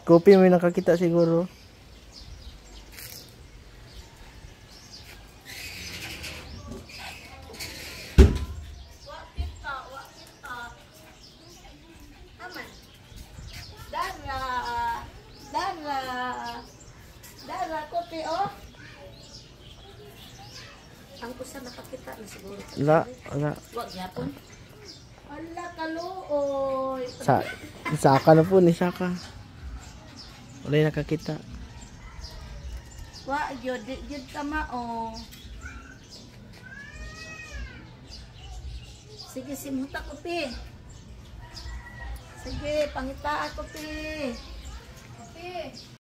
Kopi may nakakita siguro. Dara, kopi oh. Ang kusa nakakita na siguro. Wala. Wag yapon. Ala kaluoy. Saka na po ni Saka. Wala yung nakakita. Wa gyud ka mao. Sige simuta kopi. Sige pangita kopi. Kopi.